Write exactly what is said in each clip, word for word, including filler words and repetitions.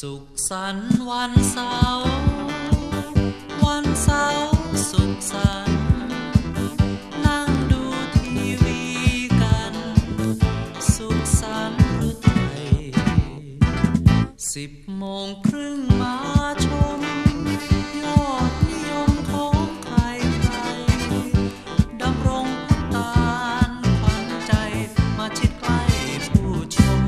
สุขสันต์วันเสาร์วันเสาร์สุขสันต์นั่งดูทีวีกันสุขสันต์หรือไทยสิบโมงครึ่งมาชมยอดนิยมของใครใครดำรงพุตานขวัญใจมาชิดใกล้ผู้ชม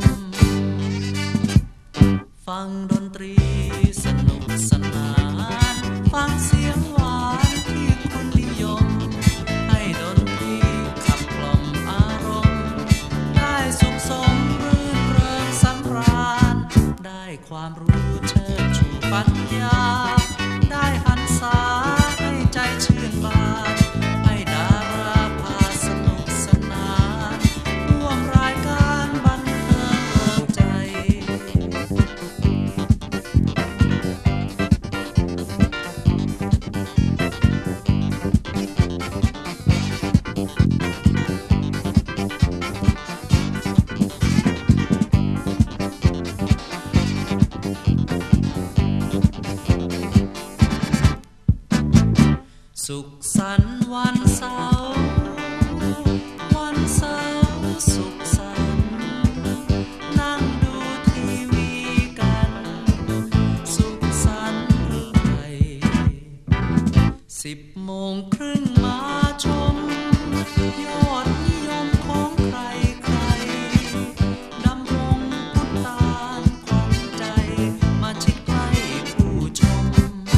ฟังดนตรีสนุกสนานฟังเสียงหวานที่คุณนิยมให้ดนตรีขับกล่อมอารมณ์ได้สุขสมรื่นเริงสำราญได้ความรู้เชิดชูปัญญาได้หันษาให้ใจชื่นบานให้ดาราพาสนุกสนานร่วมรายการบันเทิงเริงใจสุขสันต์วันเสาร์วันเสาร์สุขสันต์นั่งดูทีวีกันสุขสันต์หรือไทยสิบโมงครึ่งมาชมยอดนิยมของใครใครดำรงพุตานขวัญใจมาชิดใกล้ผู้ชม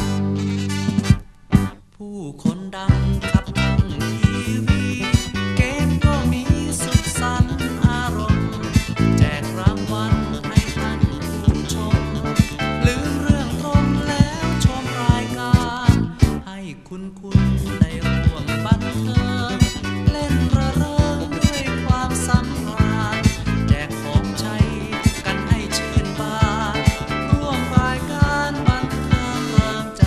ผู้คนดังขับท่องทีวีเกมก็มีสุขสันต์อารมณ์แจกรางวัลให้ท่านผู้ชมลืมเรื่องตนแล้วชมรายการให้คุณคุณได้ร่วมบันเทิงเล่นระเริงด้วยความสำราญแจกของใช้กันให้ชื่นบานร่วมรายการบันเทิงเริงใจ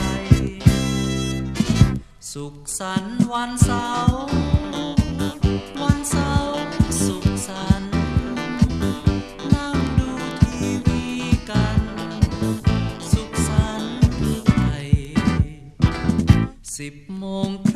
สุขสันต์วันเสาร์วันเสาร์สุขสันต์นั่งดูทีวีกันสุขสันต์หรือไทยสิบโมง